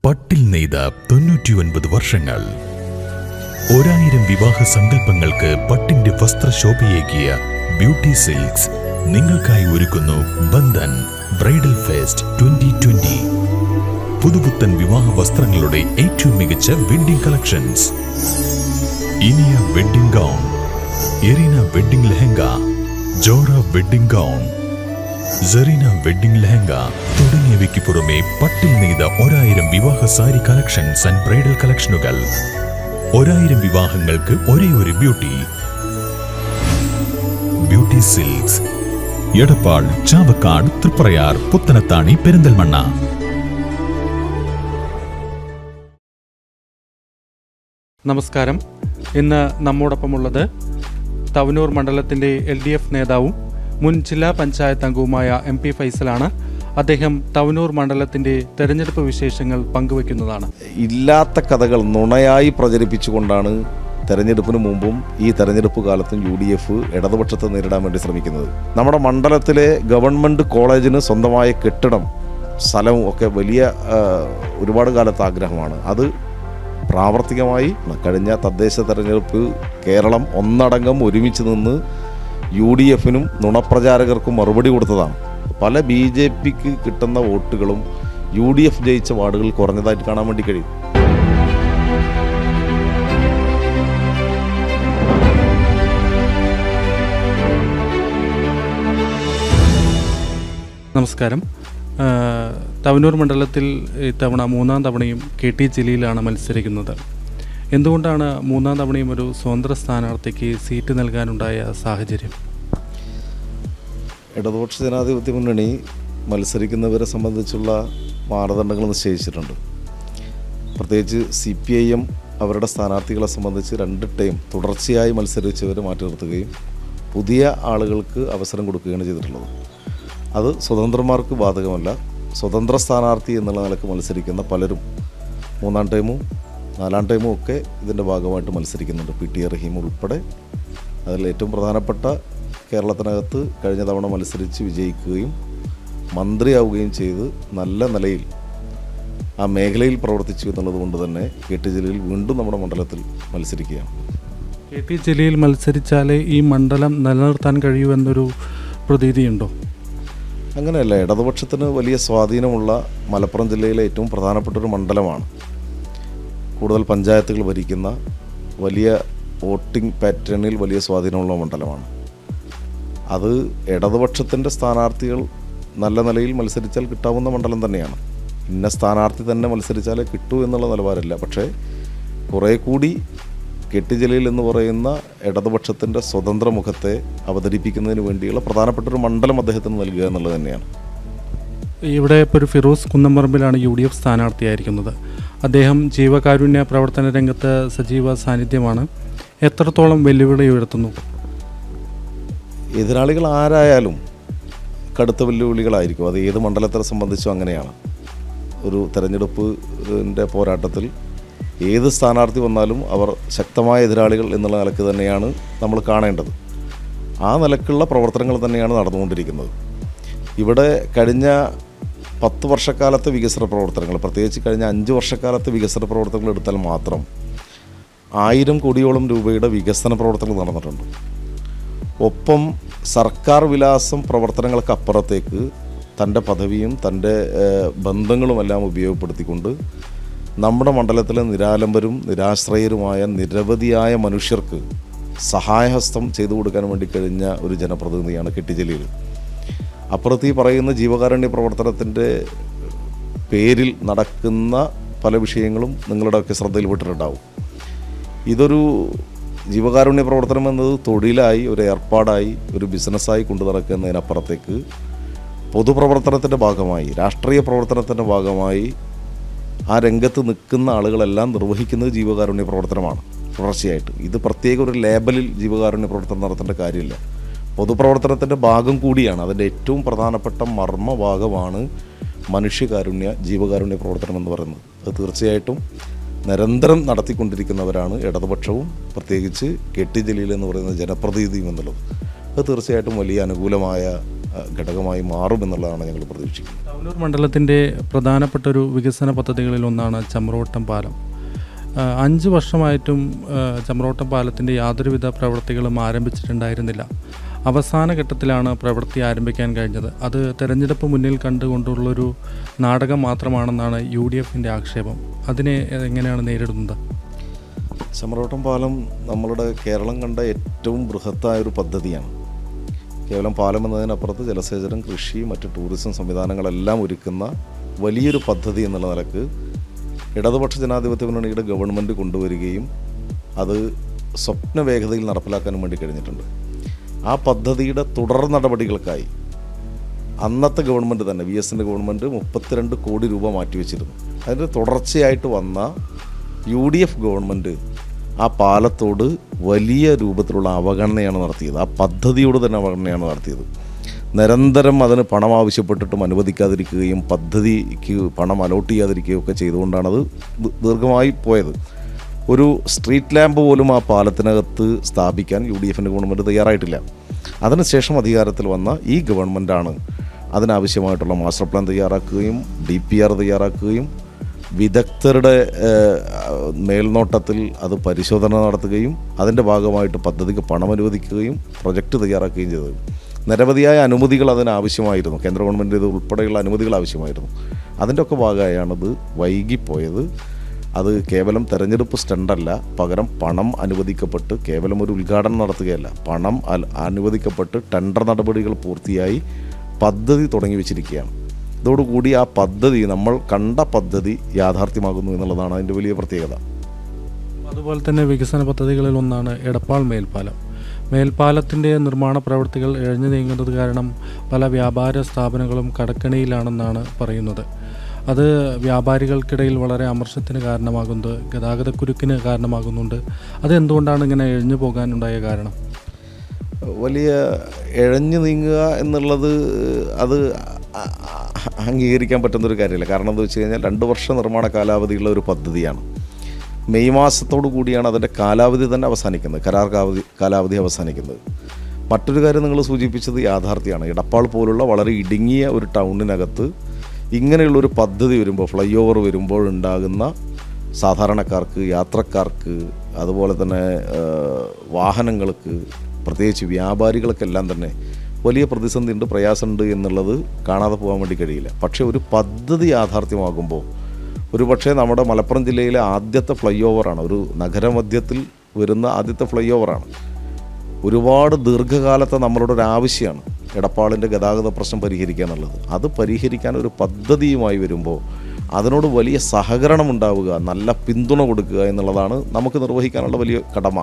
പട്ടിൽ നെയ്ത 99 വർഷങ്ങൾ. 1000 വിവാഹ സങ്കല്പങ്ങൾക്ക് പട്ടിന്റെ വസ്ത്രശോഭയേകിയ beauty silks നിങ്ങൾക്കായി ഒരുക്കുന്നു ബന്ധൻ ബ്രൈഡൽ ഫെസ്റ്റ് 2020. പുതുപുത്തൻ വിവാഹ വസ്ത്രങ്ങളുടെ ഏറ്റവും മികച്ച wedding collections. Iniya wedding gown, Erina wedding lehenga, Jora wedding gown, Serena wedding lehenga തുടങ്ങിയവയ്ക്ക് പുറമെ പട്ടിൽ നെയ്ത 1000 വിവാഹ സാരി കളക്ഷൻസ് ആൻഡ് ബ്രൈഡൽ കളക്ഷനുകൾ. 1000 വിവാഹങ്ങൾക്ക് ഒരേ ഒരു ബ്യൂട്ടി സിൽക്സ്. എടപ്പാൾ, ചാവക്കാട്, തൃപ്രയാർ, പുത്തനത്താണി, പെരിന്തൽമണ്ണ. നമസ്കാരം. ഇന്ന് നമ്മോടൊപ്പമുള്ളത് തവനൂർ മണ്ഡലത്തിൻ്റെ LDF നേതാവും മുൻ ജില്ലാ പഞ്ചായത്ത് അംഗവുമായ MP ഫൈസലാണ്. അദ്ദേഹം തവനൂർ മണ്ഡലത്തിൻ്റെ തെരഞ്ഞെടുപ്പ് വിശേഷങ്ങൾ പങ്കുവയ്ക്കുന്നതാണ്. ഇല്ലാത്ത കഥകൾ നുണയായി പ്രചരിപ്പിച്ചുകൊണ്ടാണ് തെരഞ്ഞെടുപ്പിന് മുമ്പും ഈ തെരഞ്ഞെടുപ്പ് കാലത്തും UDF ഇടതുപക്ഷത്തെ നേരിടാൻ വേണ്ടി ശ്രമിക്കുന്നത്. നമ്മുടെ മണ്ഡലത്തിലെ ഗവൺമെൻറ് കോളേജിന് സ്വന്തമായ കെട്ടിടം, സ്ഥലവും ഒക്കെ വലിയ ഒരുപാട് കാലത്തെ ആഗ്രഹമാണ്. അത് പ്രാവർത്തികമായി കഴിഞ്ഞ തദ്ദേശ തെരഞ്ഞെടുപ്പ് കേരളം ഒന്നടങ്കം ഒരുമിച്ച് നിന്ന് UDFനും നുണപ്രചാരകർക്കും മറുപടി കൊടുത്തതാണ്. പല BJPക്ക് കിട്ടുന്ന വോട്ടുകളും UDF ജയിച്ച വാർഡുകൾ കുറഞ്ഞതായിട്ട് കാണാൻ വേണ്ടി കഴിയും. നമസ്കാരം. തവനൂർ മണ്ഡലത്തിൽ ഇത്തവണ 3ാം തവണയും KT ജലീലാണ് മത്സരിക്കുന്നത്. എന്തുകൊണ്ടാണ് 3ാം തവണയും ഒരു സ്വതന്ത്ര സ്ഥാനാർത്ഥിക്ക് സീറ്റ് നൽകാനുണ്ടായ സാഹചര്യം? ഇടതുപക്ഷ ജനാധിപത്യ മുന്നണി മത്സരിക്കുന്നവരെ സംബന്ധിച്ചുള്ള മാനദണ്ഡങ്ങൾ നിശ്ചയിച്ചിട്ടുണ്ട്. പ്രത്യേകിച്ച് CPIM അവരുടെ സ്ഥാനാർത്ഥികളെ സംബന്ധിച്ച് 2 ടൈം തുടർച്ചയായി മത്സരിച്ചവരെ മാറ്റി നിർത്തുകയും പുതിയ ആളുകൾക്ക് അവസരം കൊടുക്കുകയാണ് ചെയ്തിട്ടുള്ളത്. അത് സ്വതന്ത്രന്മാർക്ക് ബാധകമല്ല. സ്വതന്ത്ര സ്ഥാനാർത്ഥി എന്നുള്ള നിലക്ക് മത്സരിക്കുന്ന പലരും 3ാം ടൈമും 4ാം ടൈമും ഒക്കെ ഇതിൻ്റെ ഭാഗമായിട്ട് മത്സരിക്കുന്നുണ്ട്. PT റഹീം ഉൾപ്പെടെ. അതിൽ ഏറ്റവും പ്രധാനപ്പെട്ട കേരളത്തിനകത്ത് കഴിഞ്ഞ തവണ മത്സരിച്ച് വിജയിക്കുകയും മന്ത്രിയാവുകയും ചെയ്ത് നല്ല നിലയിൽ ആ മേഖലയിൽ പ്രവർത്തിച്ചു എന്നുള്ളത് കൊണ്ട് തന്നെ KT ജലീൽ വീണ്ടും നമ്മുടെ മണ്ഡലത്തിൽ മത്സരിക്കുകയാണ്. KT ജലീൽ മത്സരിച്ചാലേ ഈ മണ്ഡലം നിലനിർത്താൻ കഴിയൂ എന്നൊരു പ്രതീതിയുണ്ടോ? അങ്ങനെയല്ല. ഇടതുപക്ഷത്തിന് വലിയ സ്വാധീനമുള്ള മലപ്പുറം ജില്ലയിലെ ഏറ്റവും പ്രധാനപ്പെട്ടൊരു മണ്ഡലമാണ്. കൂടുതൽ പഞ്ചായത്തുകൾ ഭരിക്കുന്ന, വലിയ വോട്ടിംഗ് പാറ്റേണിൽ വലിയ സ്വാധീനമുള്ള മണ്ഡലമാണ്. അത് ഇടതുപക്ഷത്തിൻ്റെ സ്ഥാനാർത്ഥികൾ നല്ല നിലയിൽ മത്സരിച്ചാൽ കിട്ടാവുന്ന മണ്ഡലം തന്നെയാണ്. ഇന്ന സ്ഥാനാർത്ഥി തന്നെ മത്സരിച്ചാലേ കിട്ടൂ എന്നുള്ള നിലവാരമില്ല. പക്ഷേ കുറേ കൂടി KT ജലീൽ എന്ന് പറയുന്ന ഇടതുപക്ഷത്തിൻ്റെ സ്വതന്ത്ര മുഖത്തെ അവതരിപ്പിക്കുന്നതിന് വേണ്ടിയുള്ള പ്രധാനപ്പെട്ടൊരു മണ്ഡലം അദ്ദേഹത്തിന് നൽകുക എന്നുള്ളത് തന്നെയാണ്. ഇവിടെ ഇപ്പോൾ ഒരു ഫിറോസ് കുന്നംപറമ്പിലാണ് UDF സ്ഥാനാർത്ഥിയായിരിക്കുന്നത്. അദ്ദേഹം ജീവകാരുണ്യ പ്രവർത്തന രംഗത്ത് സജീവ സാന്നിധ്യമാണ്. എത്രത്തോളം വെല്ലുവിളി ഉയർത്തുന്നു? എതിരാളികൾ ആരായാലും കടുത്ത വെല്ലുവിളികളായിരിക്കും. അത് ഏത് മണ്ഡലത്തെ സംബന്ധിച്ചും അങ്ങനെയാണ്. ഒരു തെരഞ്ഞെടുപ്പിൻ്റെ പോരാട്ടത്തിൽ ഏത് സ്ഥാനാർത്ഥി വന്നാലും അവർ ശക്തമായ എതിരാളികൾ എന്നുള്ള നിലക്ക് തന്നെയാണ് നമ്മൾ കാണേണ്ടത്. ആ നിലക്കുള്ള പ്രവർത്തനങ്ങൾ തന്നെയാണ് നടന്നുകൊണ്ടിരിക്കുന്നത്. ഇവിടെ കഴിഞ്ഞ 10 വർഷക്കാലത്തെ വികസന പ്രവർത്തനങ്ങൾ, പ്രത്യേകിച്ച് കഴിഞ്ഞ 5 വർഷക്കാലത്തെ വികസന പ്രവർത്തനങ്ങൾ എടുത്താൽ മാത്രം 1000 കോടിയോളം രൂപയുടെ വികസന പ്രവർത്തനങ്ങൾ നടന്നിട്ടുണ്ട്. ഒപ്പം സർക്കാർ വിലാസം പ്രവർത്തനങ്ങൾക്കപ്പുറത്തേക്ക് തൻ്റെ പദവിയും തൻ്റെ ബന്ധങ്ങളുമെല്ലാം ഉപയോഗപ്പെടുത്തിക്കൊണ്ട് നമ്മുടെ മണ്ഡലത്തിലെ നിരാലംബരും നിരാശ്രയരുമായ നിരവധിയായ മനുഷ്യർക്ക് സഹായഹസ്തം ചെയ്തു കൊടുക്കാൻ വേണ്ടി കഴിഞ്ഞ ഒരു ജനപ്രതിനിധിയാണ് KT ജലീൽ. അപ്പുറത്ത് ഈ പറയുന്ന ജീവകാരുണ്യ പ്രവർത്തനത്തിൻ്റെ പേരിൽ നടക്കുന്ന പല വിഷയങ്ങളും നിങ്ങളുടെയൊക്കെ ശ്രദ്ധയിൽപ്പെട്ടിട്ടുണ്ടാവും. ഇതൊരു ജീവകാരുണ്യ പ്രവർത്തനം എന്നത് തൊഴിലായി, ഒരു ഏർപ്പാടായി, ഒരു ബിസിനസ്സായി കൊണ്ടു നടക്കുന്നതിനപ്പുറത്തേക്ക് പൊതുപ്രവർത്തനത്തിൻ്റെ ഭാഗമായി, രാഷ്ട്രീയ പ്രവർത്തനത്തിൻ്റെ ഭാഗമായി ആ രംഗത്ത് നിൽക്കുന്ന ആളുകളെല്ലാം നിർവഹിക്കുന്നത് ജീവകാരുണ്യ പ്രവർത്തനമാണ് തുടർച്ചയായിട്ട്. ഇത് പ്രത്യേക ഒരു ലേബലിൽ ജീവകാരുണ്യ പ്രവർത്തനം നടത്തേണ്ട കാര്യമില്ല. പൊതുപ്രവർത്തനത്തിൻ്റെ ഭാഗം കൂടിയാണ്. അതിൻ്റെ ഏറ്റവും പ്രധാനപ്പെട്ട മർമ്മഭാഗമാണ് മനുഷ്യകാരുണ്യ, ജീവകാരുണ്യ പ്രവർത്തനം എന്ന് പറയുന്നത്. അത് തീർച്ചയായിട്ടും നിരന്തരം നടത്തിക്കൊണ്ടിരിക്കുന്നവരാണ് ഇടതുപക്ഷവും, പ്രത്യേകിച്ച് KT ജലീൽ എന്ന് പറയുന്ന ജനപ്രതിനിധിയും എന്നുള്ളത്. അത് തീർച്ചയായിട്ടും വലിയ അനുകൂലമായ ഘടകമായി മാറുമെന്നുള്ളതാണ് ഞങ്ങൾ പ്രതീക്ഷിക്കുന്നത്. തവനൂർ മണ്ഡലത്തിൻ്റെ പ്രധാനപ്പെട്ട ഒരു വികസന പദ്ധതികളിൽ ഒന്നാണ് ചമ്രോട്ടം പാലം. 5 വർഷമായിട്ടും ചമ്രോട്ടം പാലത്തിൻ്റെ യാതൊരുവിധ പ്രവൃത്തികളും ആരംഭിച്ചിട്ടുണ്ടായിരുന്നില്ല. അവസാന ഘട്ടത്തിലാണ് പ്രവൃത്തി ആരംഭിക്കാൻ കഴിഞ്ഞത്. അത് തെരഞ്ഞെടുപ്പ് മുന്നിൽ കണ്ടുകൊണ്ടുള്ളൊരു നാടകം മാത്രമാണെന്നാണ് UDFൻ്റെ ആക്ഷേപം. അതിനെ എങ്ങനെയാണ് നേരിടുന്നത്? ചമ്രോട്ടം പാലം നമ്മളുടെ കേരളം കണ്ട ഏറ്റവും ബൃഹത്തായൊരു പദ്ധതിയാണ്. കേവലം പാലം എന്നതിനപ്പുറത്ത് ജലസേചനം, കൃഷി, മറ്റ് ടൂറിസം സംവിധാനങ്ങളെല്ലാം ഒരുക്കുന്ന വലിയൊരു പദ്ധതി എന്നുള്ള നിലക്ക് ഇടതുപക്ഷ ജനാധിപത്യ മുന്നണിയുടെ ഗവൺമെൻറ് കൊണ്ടുവരികയും അത് സ്വപ്ന വേഗതയിൽ നടപ്പിലാക്കാനും വേണ്ടി കഴിഞ്ഞിട്ടുണ്ട്. ആ പദ്ധതിയുടെ തുടർ നടപടികൾക്കായി അന്നത്തെ ഗവൺമെൻറ് തന്നെ VSൻ്റെ ഗവൺമെൻറ് 32 കോടി രൂപ മാറ്റിവെച്ചിരുന്നു. അതിൻ്റെ തുടർച്ചയായിട്ട് വന്ന UDF ഗവൺമെൻറ് ആ പാലത്തോട് വലിയ രൂപത്തിലുള്ള അവഗണനയാണ് നടത്തിയത്. ആ പദ്ധതിയോട് തന്നെ അവഗണനയാണ് നടത്തിയത്. നിരന്തരം അതിന് പണം ആവശ്യപ്പെട്ടിട്ടും അനുവദിക്കാതിരിക്കുകയും പദ്ധതിക്ക് പണം അലോട്ട് ചെയ്യാതിരിക്കുകയും ഒക്കെ ചെയ്തുകൊണ്ടാണത് ദീർഘമായി പോയത്. ഒരു സ്ട്രീറ്റ് ലാമ്പ് പോലും ആ പാലത്തിനകത്ത് സ്ഥാപിക്കാൻ UDFൻ്റെ ഗവൺമെൻറ് തയ്യാറായിട്ടില്ല. അതിനുശേഷം അധികാരത്തിൽ വന്ന ഈ ഗവൺമെൻറ്റാണ് അതിനാവശ്യമായിട്ടുള്ള മാസ്റ്റർ പ്ലാൻ തയ്യാറാക്കുകയും DPR തയ്യാറാക്കുകയും വിദഗ്ധരുടെ മേൽനോട്ടത്തിൽ അത് പരിശോധന നടത്തുകയും അതിൻ്റെ ഭാഗമായിട്ട് പദ്ധതിക്ക് പണം അനുവദിക്കുകയും പ്രൊജക്റ്റ് തയ്യാറാക്കുകയും ചെയ്തത്. നിരവധിയായ അനുമതികൾ അതിനാവശ്യമായിരുന്നു. കേന്ദ്ര ഗവൺമെൻറ് ഇത് ഉൾപ്പെടെയുള്ള അനുമതികൾ ആവശ്യമായിരുന്നു. അതിൻ്റെ ഒക്കെ ഭാഗമായാണത് വൈകിപ്പോയത്. അത് കേവലം തെരഞ്ഞെടുപ്പ് സ്റ്റണ്ടല്ല, പകരം പണം അനുവദിക്കപ്പെട്ട് കേവലം ഒരു ഉദ്ഘാടനം നടത്തുകയല്ല, പണം അനുവദിക്കപ്പെട്ട് ടെൻഡർ നടപടികൾ പൂർത്തിയായി പദ്ധതി തുടങ്ങി വെച്ചിരിക്കുകയാണ്. ഇതോടുകൂടി ആ പദ്ധതി, നമ്മൾ കണ്ട പദ്ധതി യാഥാർത്ഥ്യമാകുന്നു എന്നുള്ളതാണ് അതിൻ്റെ വലിയ പ്രത്യേകത. അതുപോലെ തന്നെ വികസന പദ്ധതികളിൽ ഒന്നാണ് എടപ്പാൾ മേൽപ്പാലം. മേൽപ്പാലത്തിൻ്റെ നിർമ്മാണ പ്രവൃത്തികൾ ഇഴഞ്ഞു നീങ്ങുന്നത് കാരണം പല വ്യാപാര സ്ഥാപനങ്ങളും കടക്കണിയിലാണെന്നാണ് പറയുന്നത്. അത് വ്യാപാരികൾക്കിടയിൽ വളരെ അമർഷത്തിന് കാരണമാകുന്നത്, ഗതാഗതക്കുരുക്കിന് കാരണമാകുന്നുണ്ട്. അതെന്തുകൊണ്ടാണ് ഇങ്ങനെ ഇഴഞ്ഞു പോകാനുണ്ടായ കാരണം? വലിയ ഇഴഞ്ഞു നീങ്ങുക എന്നുള്ളത് അത് അംഗീകരിക്കാൻ പറ്റുന്നൊരു കാര്യമല്ല. കാരണം എന്താ വെച്ച് കഴിഞ്ഞാൽ 2 വർഷ നിർമ്മാണ കാലാവധിയുള്ള ഒരു പദ്ധതിയാണ്. മെയ് മാസത്തോടു കൂടിയാണ് അതിൻ്റെ കാലാവധി തന്നെ അവസാനിക്കുന്നത്, കരാർ കാലാവധി അവസാനിക്കുന്നത്. മറ്റൊരു കാര്യം നിങ്ങൾ സൂചിപ്പിച്ചത് യാഥാർത്ഥ്യമാണ്. ഇടപ്പാൾ പോലുള്ള വളരെ ഇടുങ്ങിയ ഒരു ടൗണിനകത്ത് ഇങ്ങനെയുള്ളൊരു പദ്ധതി വരുമ്പോൾ, ഫ്ലൈ ഓവർ വരുമ്പോൾ ഉണ്ടാകുന്ന സാധാരണക്കാർക്ക്, യാത്രക്കാർക്ക്, അതുപോലെ തന്നെ വാഹനങ്ങൾക്ക്, പ്രത്യേകിച്ച് വ്യാപാരികൾക്കെല്ലാം തന്നെ വലിയ പ്രതിസന്ധിയുണ്ട്, പ്രയാസമുണ്ട് എന്നുള്ളത് കാണാതെ പോകാൻ വേണ്ടി കഴിയില്ല. പക്ഷേ ഒരു പദ്ധതി യാഥാർത്ഥ്യമാകുമ്പോൾ, ഒരു പക്ഷേ നമ്മുടെ മലപ്പുറം ജില്ലയിലെ ആദ്യത്തെ ഫ്ലൈ ഓവറാണ്, ഒരു നഗരമധ്യത്തിൽ വരുന്ന ആദ്യത്തെ ഫ്ലൈ ഓവറാണ്. ഒരുപാട് ദീർഘകാലത്തെ നമ്മളുടെ ഒരു ആവശ്യമാണ് എടപ്പാളിൻ്റെ ഗതാഗത പ്രശ്നം പരിഹരിക്കുക എന്നുള്ളത്. അത് പരിഹരിക്കാൻ ഒരു പദ്ധതിയുമായി വരുമ്പോൾ അതിനോട് വലിയ സഹകരണം ഉണ്ടാവുക, നല്ല പിന്തുണ കൊടുക്കുക എന്നുള്ളതാണ് നമുക്ക് നിർവഹിക്കാനുള്ള വലിയ കടമ.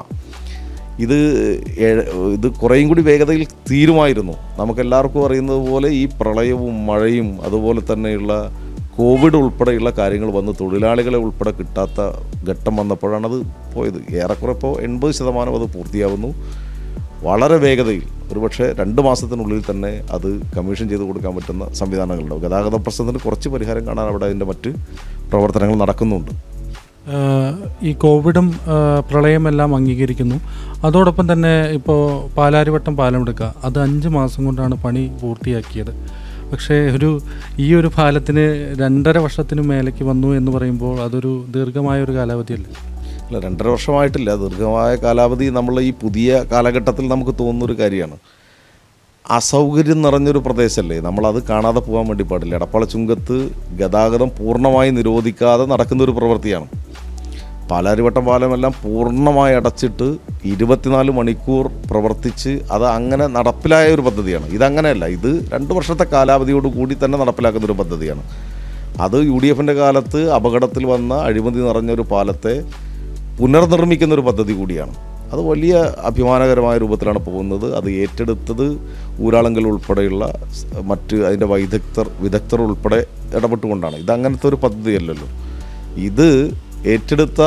ഇത് കുറേയും കൂടി വേഗതയിൽ തീരുമായിരുന്നു. നമുക്കെല്ലാവർക്കും അറിയുന്നത് പോലെ ഈ പ്രളയവും മഴയും അതുപോലെ തന്നെയുള്ള കോവിഡ് ഉൾപ്പെടെയുള്ള കാര്യങ്ങൾ വന്ന് തൊഴിലാളികളെ ഉൾപ്പെടെ കിട്ടാത്ത ഘട്ടം വന്നപ്പോഴാണത് പോയത്. ഏറെക്കുറെ ഇപ്പോൾ 80% അത് പൂർത്തിയാവുന്നു. വളരെ വേഗതയിൽ, ഒരുപക്ഷെ 2 മാസത്തിനുള്ളിൽ തന്നെ അത് കമ്മീഷൻ ചെയ്ത് കൊടുക്കാൻ പറ്റുന്ന സംവിധാനങ്ങളുണ്ടാവും. ഗതാഗത പ്രശ്നത്തിന് കുറച്ച് പരിഹാരം കാണാൻ അവിടെ അതിൻ്റെ മറ്റ് പ്രവർത്തനങ്ങൾ നടക്കുന്നുണ്ട്. ഈ കോവിഡും പ്രളയമെല്ലാം അംഗീകരിക്കുന്നു. അതോടൊപ്പം തന്നെ ഇപ്പോൾ പാലാരിവട്ടം പാലം എടുക്കുക, അത് 5 മാസം കൊണ്ടാണ് പണി പൂർത്തിയാക്കിയത്. പക്ഷേ ഈ ഒരു പാലത്തിന് 2.5 വർഷത്തിനു മേലേക്ക് വന്നു എന്ന് പറയുമ്പോൾ അതൊരു ദീർഘമായൊരു കാലാവധിയല്ലേ? അല്ല, 2.5 വർഷമായിട്ടില്ല. ദീർഘമായ കാലാവധി നമ്മൾ ഈ പുതിയ കാലഘട്ടത്തിൽ നമുക്ക് തോന്നുന്നൊരു കാര്യമാണ്. അസൗകര്യം നിറഞ്ഞൊരു പ്രദേശമല്ലേ, നമ്മളത് കാണാതെ പോകാൻ വേണ്ടി പാടില്ല. എടപ്പാൾ ചുങ്കത്ത് ഗതാഗതം പൂർണ്ണമായി നിരോധിക്കാതെ നടക്കുന്നൊരു പ്രവൃത്തിയാണ്. പാലാരിവട്ടം പാലമെല്ലാം പൂർണ്ണമായി അടച്ചിട്ട് 24 മണിക്കൂർ പ്രവർത്തിച്ച് അത് അങ്ങനെ നടപ്പിലായ ഒരു പദ്ധതിയാണ്. ഇതങ്ങനെയല്ല, ഇത് 2 വർഷത്തെ കാലാവധിയോട് കൂടി തന്നെ നടപ്പിലാക്കുന്നൊരു പദ്ധതിയാണ്. അത് UDFൻ്റെ കാലത്ത് അപകടത്തിൽ വന്ന അഴിമതി നിറഞ്ഞൊരു പാലത്തെ പുനർനിർമ്മിക്കുന്നൊരു പദ്ധതി കൂടിയാണ്. അത് വലിയ അഭിമാനകരമായ രൂപത്തിലാണ് പോകുന്നത്. അത് ഏറ്റെടുത്തത് ഊരാളങ്കൽ ഉൾപ്പെടെയുള്ള മറ്റ് അതിൻ്റെ വിദഗ്ധർ ഉൾപ്പെടെ ഇടപെട്ടുകൊണ്ടാണ്. ഇതങ്ങനത്തെ ഒരു പദ്ധതിയല്ലല്ലോ. ഇത് ഏറ്റെടുത്ത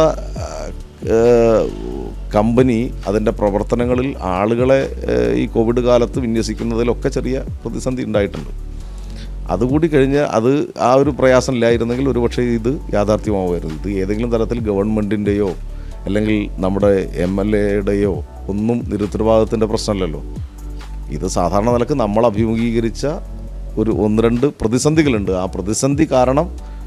കമ്പനി അതിൻ്റെ പ്രവർത്തനങ്ങളിൽ ആളുകളെ ഈ കോവിഡ് കാലത്ത് വിന്യസിക്കുന്നതിലൊക്കെ ചെറിയ പ്രതിസന്ധി ഉണ്ടായിട്ടുണ്ട്. അതുകൂടി കഴിഞ്ഞ് അത് ആ ഒരു പ്രയാസം ഇല്ലായിരുന്നെങ്കിൽ ഒരുപക്ഷെ ഇത് യാഥാർത്ഥ്യമാവുമായിരുന്നു. ഇത് ഏതെങ്കിലും തരത്തിൽ ഗവൺമെൻറ്റിൻ്റെയോ അല്ലെങ്കിൽ നമ്മുടെ MLAയുടെയോ ഒന്നും നിരുത്തരവാദിത്തത്തിൻ്റെ പ്രശ്നമല്ലല്ലോ. ഇത് സാധാരണ നിലക്ക് നമ്മൾ അഭിമുഖീകരിച്ച ഒന്ന് രണ്ട് പ്രതിസന്ധികളുണ്ട്. ആ പ്രതിസന്ധി കാരണം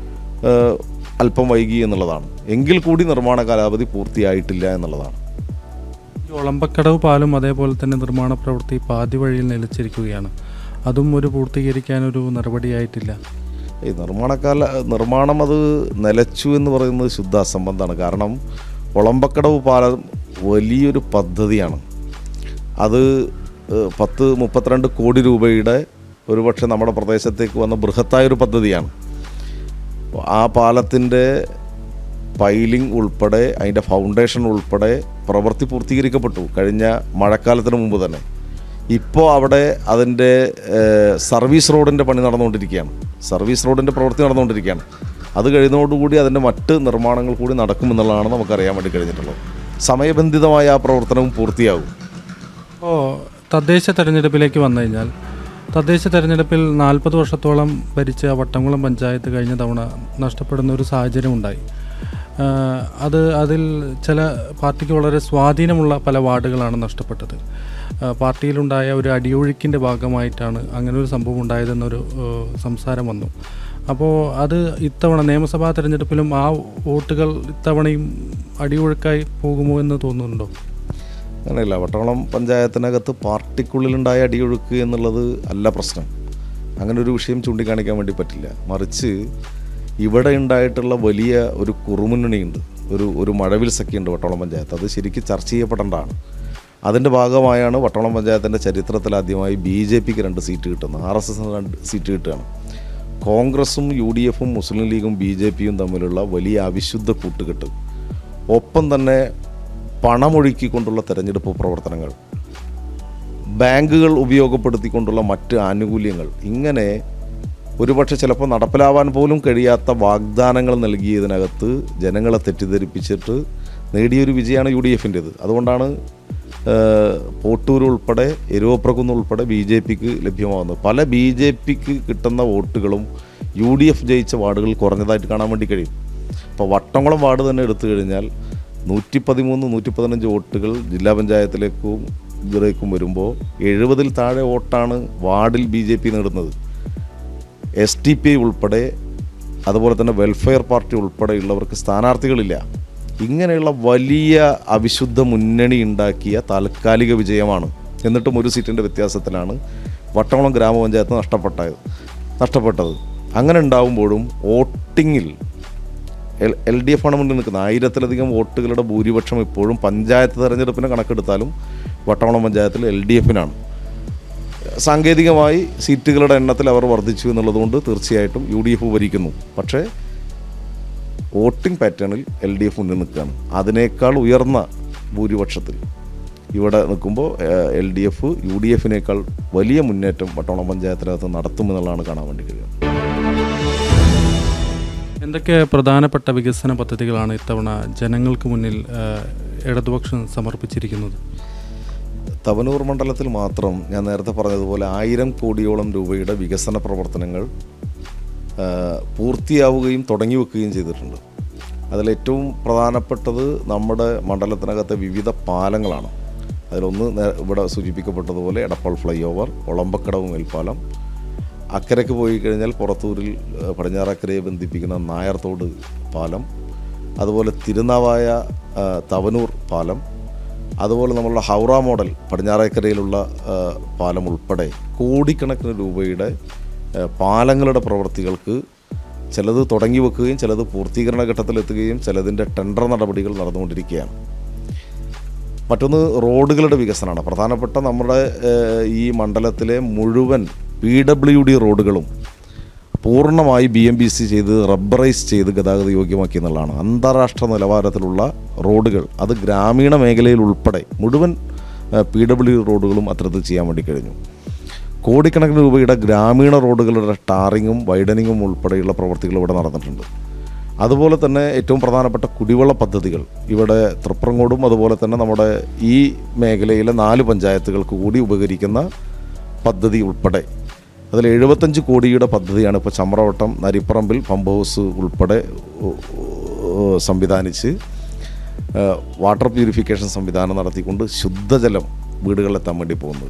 അല്പം വൈകി എന്നുള്ളതാണ്. എങ്കിൽ കൂടി നിർമ്മാണ കാലാവധി പൂർത്തിയായിട്ടില്ല എന്നുള്ളതാണ്. ഈ ഒളമ്പക്കടവ് പാലം അതേപോലെ തന്നെ നിർമ്മാണ പ്രവൃത്തി പാതി വഴിയിൽ നിലച്ചിരിക്കുകയാണ്. അതും ഒരു പൂർത്തീകരിക്കാനൊരു നടപടിയായിട്ടില്ല. ഈ നിർമ്മാണം അത് നിലച്ചു എന്ന് പറയുന്നത് ശുദ്ധ അസംബന്ധമാണ്. കാരണം ഒളമ്പക്കടവ് പാലം വലിയൊരു പദ്ധതിയാണ്. അത് 32 കോടി രൂപയുടെ ഒരുപക്ഷെ നമ്മുടെ പ്രദേശത്തേക്ക് വന്ന ബൃഹത്തായൊരു പദ്ധതിയാണ്. ആ പാലത്തിൻ്റെ പൈലിംഗ് ഉൾപ്പെടെ അതിൻ്റെ ഫൗണ്ടേഷൻ ഉൾപ്പെടെ പ്രവൃത്തി പൂർത്തീകരിക്കപ്പെട്ടു കഴിഞ്ഞ മഴക്കാലത്തിന് മുമ്പ് തന്നെ. ഇപ്പോൾ അവിടെ അതിൻ്റെ സർവീസ് റോഡിൻ്റെ പണി നടന്നുകൊണ്ടിരിക്കുകയാണ്. സർവീസ് റോഡിൻ്റെ പ്രവൃത്തി നടന്നുകൊണ്ടിരിക്കുകയാണ്. അത് കഴിയുന്നതോടുകൂടി അതിൻ്റെ മറ്റ് നിർമ്മാണങ്ങൾ കൂടി നടക്കുമെന്നുള്ളതാണ് നമുക്കറിയാൻ വേണ്ടി കഴിഞ്ഞിട്ടുള്ളത്. സമയബന്ധിതമായ ആ പ്രവർത്തനവും പൂർത്തിയാകും. ഇപ്പോൾ തദ്ദേശ തെരഞ്ഞെടുപ്പിലേക്ക് വന്നു കഴിഞ്ഞാൽ, തദ്ദേശ തെരഞ്ഞെടുപ്പിൽ 40 വർഷത്തോളം ഭരിച്ച വട്ടംകുളം പഞ്ചായത്ത് കഴിഞ്ഞ തവണ നഷ്ടപ്പെടുന്ന ഒരു സാഹചര്യം ഉണ്ടായി. അതിൽ ചില പാർട്ടിക്ക് വളരെ സ്വാധീനമുള്ള പല വാർഡുകളാണ് നഷ്ടപ്പെട്ടത്. പാർട്ടിയിലുണ്ടായ ഒരു അടിയൊഴുക്കിൻ്റെ ഭാഗമായിട്ടാണ് അങ്ങനെ ഒരു സംഭവം ഉണ്ടായതെന്നൊരു സംസാരം വന്നു. അപ്പോൾ അത് ഇത്തവണ നിയമസഭാ തെരഞ്ഞെടുപ്പിലും ആ വോട്ടുകൾ ഇത്തവണയും അടിയൊഴുക്കായി പോകുമോ എന്ന് തോന്നുന്നുണ്ടോ? അങ്ങനെയല്ല. വട്ടംകുളം പഞ്ചായത്തിനകത്ത് പാർട്ടിക്കുള്ളിലുണ്ടായ അടിയൊഴുക്ക് എന്നുള്ളത് അല്ല പ്രശ്നം. അങ്ങനെ ഒരു വിഷയം ചൂണ്ടിക്കാണിക്കാൻ വേണ്ടി പറ്റില്ല. മറിച്ച് ഇവിടെ ഉണ്ടായിട്ടുള്ള വലിയ ഒരു കുറുമുന്നണിയുണ്ട്, ഒരു മഴവിൽ സഖ്യമുണ്ട് വട്ടംകുളം പഞ്ചായത്ത്. അത് ശരിക്കും ചർച്ച ചെയ്യപ്പെടേണ്ടതാണ്. അതിൻ്റെ ഭാഗമായാണ് വട്ടംകുളം പഞ്ചായത്തിൻ്റെ ചരിത്രത്തിലാദ്യമായി BJPക്ക് 2 സീറ്റ് കിട്ടുന്നത്, RSSന് 2 സീറ്റ് കിട്ടുകയാണ്. കോൺഗ്രസും UDFും മുസ്ലിം ലീഗും BJPയും തമ്മിലുള്ള വലിയ അവിശുദ്ധ കൂട്ടുകെട്ട്, ഒപ്പം തന്നെ പണമൊഴുക്കിക്കൊണ്ടുള്ള തെരഞ്ഞെടുപ്പ് പ്രവർത്തനങ്ങൾ, ബാങ്കുകൾ ഉപയോഗപ്പെടുത്തിക്കൊണ്ടുള്ള മറ്റ് ആനുകൂല്യങ്ങൾ, ഇങ്ങനെ ഒരുപക്ഷെ ചിലപ്പോൾ നടപ്പിലാവാൻ പോലും കഴിയാത്ത വാഗ്ദാനങ്ങൾ നൽകിയതിനകത്ത് ജനങ്ങളെ തെറ്റിദ്ധരിപ്പിച്ചിട്ട് നേടിയൊരു വിജയമാണ് UDFൻ്റേത്. അതുകൊണ്ടാണ് പോട്ടൂർ ഉൾപ്പെടെ എരുവപ്രകുന്ന് ഉൾപ്പെടെ BJPക്ക് ലഭ്യമാകുന്നത്. പല BJPക്ക് കിട്ടുന്ന വോട്ടുകളും UDF ജയിച്ച വാർഡുകൾ കുറഞ്ഞതായിട്ട് കാണാൻ വേണ്ടി കഴിയും. ഇപ്പോൾ വട്ടംകുളം വാർഡ് തന്നെ എടുത്തു കഴിഞ്ഞാൽ 113-115 വോട്ടുകൾ ജില്ലാ പഞ്ചായത്തിലേക്കും ഇതിലേക്കും വരുമ്പോൾ 70-ൽ താഴെ വോട്ടാണ് വാർഡിൽ BJP നേടുന്നത്. STPI ഉൾപ്പെടെ അതുപോലെ തന്നെ വെൽഫെയർ പാർട്ടി ഉൾപ്പെടെയുള്ളവർക്ക് സ്ഥാനാർത്ഥികളില്ല. ഇങ്ങനെയുള്ള വലിയ അവിശുദ്ധ മുന്നണി ഉണ്ടാക്കിയ താൽക്കാലിക വിജയമാണ്. എന്നിട്ടും ഒരു സീറ്റിൻ്റെ വ്യത്യാസത്തിലാണ് വട്ടംകുളം ഗ്രാമപഞ്ചായത്ത് നഷ്ടപ്പെട്ടത്. അങ്ങനെ ഉണ്ടാവുമ്പോഴും വോട്ടിങ്ങിൽ LDF ആണ് മുന്നിൽ നിൽക്കുന്നത്. 1000-ലധികം വോട്ടുകളുടെ ഭൂരിപക്ഷം ഇപ്പോഴും പഞ്ചായത്ത് തെരഞ്ഞെടുപ്പിനെ കണക്കെടുത്താലും വട്ടംകുളം പഞ്ചായത്തിൽ LDFനാണ്. സാങ്കേതികമായി സീറ്റുകളുടെ എണ്ണത്തിൽ അവർ വർദ്ധിച്ചു എന്നുള്ളതുകൊണ്ട് തീർച്ചയായിട്ടും UDF ഭരിക്കുന്നു. പക്ഷേ വോട്ടിംഗ് പാറ്റേണിൽ LDF മുന്നിൽ നിൽക്കുകയാണ്. അതിനേക്കാൾ ഉയർന്ന ഭൂരിപക്ഷത്തിൽ ഇവിടെ നിൽക്കുമ്പോൾ LDF UDFനേക്കാൾ വലിയ മുന്നേറ്റം വട്ടംകുളം പഞ്ചായത്തിനകത്ത് നടത്തുമെന്നുള്ളതാണ് കാണാൻ വേണ്ടി കഴിയുന്നത്. എന്തൊക്കെ പ്രധാനപ്പെട്ട വികസന പദ്ധതികളാണ് ഇത്തവണ ജനങ്ങൾക്ക് മുന്നിൽ ഇടതുപക്ഷം സമർപ്പിച്ചിരിക്കുന്നത്? തവനൂർ മണ്ഡലത്തിൽ മാത്രം ഞാൻ നേരത്തെ പറഞ്ഞതുപോലെ 1000 കോടിയോളം രൂപയുടെ വികസന പ്രവർത്തനങ്ങൾ പൂർത്തിയാവുകയും തുടങ്ങി വെക്കുകയും ചെയ്തിട്ടുണ്ട്. അതിലേറ്റവും പ്രധാനപ്പെട്ടത് നമ്മുടെ മണ്ഡലത്തിനകത്തെ വിവിധ പാലങ്ങളാണ്. അതിലൊന്ന് ഇവിടെ സൂചിപ്പിക്കപ്പെട്ടതുപോലെ എടപ്പാൾ ഫ്ലൈ ഓവർ, ഒളമ്പക്കടവ് മേൽപ്പാലം, അക്കരയ്ക്ക് പോയി കഴിഞ്ഞാൽ പുറത്തൂരിൽ പടിഞ്ഞാറക്കരയെ ബന്ധിപ്പിക്കുന്ന നായർത്തോട് പാലം, അതുപോലെ തിരുനാവായ തവനൂർ പാലം, അതുപോലെ നമ്മളുടെ ഹൗറ മോഡൽ പടിഞ്ഞാറേക്കരയിലുള്ള പാലം ഉൾപ്പെടെ കോടിക്കണക്കിന് രൂപയുടെ പാലങ്ങളുടെ പ്രവൃത്തികൾക്ക് ചിലത് തുടങ്ങി വെക്കുകയും ചിലത് പൂർത്തീകരണ ഘട്ടത്തിലെത്തുകയും ചിലതിൻ്റെ ടെൻഡർ നടപടികൾ നടന്നുകൊണ്ടിരിക്കുകയാണ്. മറ്റൊന്ന് റോഡുകളുടെ വികസനമാണ്. പ്രധാനപ്പെട്ട നമ്മുടെ ഈ മണ്ഡലത്തിലെ മുഴുവൻ PWD റോഡുകളും പൂർണ്ണമായി BMBC ചെയ്ത് റബ്ബറൈസ് ചെയ്ത് ഗതാഗത യോഗ്യമാക്കി എന്നുള്ളതാണ്. അന്താരാഷ്ട്ര നിലവാരത്തിലുള്ള റോഡുകൾ, അത് ഗ്രാമീണ മേഖലയിൽ ഉൾപ്പെടെ മുഴുവൻ PWD റോഡുകളും അത്തരത്തിൽ ചെയ്യാൻ വേണ്ടി കഴിഞ്ഞു. കോടിക്കണക്കിന് രൂപയുടെ ഗ്രാമീണ റോഡുകളുടെ ടാറിങ്ങും വൈഡനിങ്ങും ഉൾപ്പെടെയുള്ള പ്രവൃത്തികൾ ഇവിടെ നടന്നിട്ടുണ്ട്. അതുപോലെ തന്നെ ഏറ്റവും പ്രധാനപ്പെട്ട കുടിവെള്ള പദ്ധതികൾ ഇവിടെ തൃപ്രങ്ങോടും അതുപോലെ തന്നെ നമ്മുടെ ഈ മേഖലയിലെ 4 പഞ്ചായത്തുകൾക്ക് കൂടി ഉപകരിക്കുന്ന പദ്ധതി ഉൾപ്പെടെ അതിൽ 75 കോടിയുടെ പദ്ധതിയാണ് ഇപ്പോൾ ചമ്രവട്ടം നരിപ്പറമ്പിൽ പമ്പ് ഹൗസ് ഉൾപ്പെടെ സംവിധാനിച്ച് വാട്ടർ പ്യൂരിഫിക്കേഷൻ സംവിധാനം നടത്തിക്കൊണ്ട് ശുദ്ധജലം വീടുകളിലെത്താൻ വേണ്ടി പോകുന്നത്.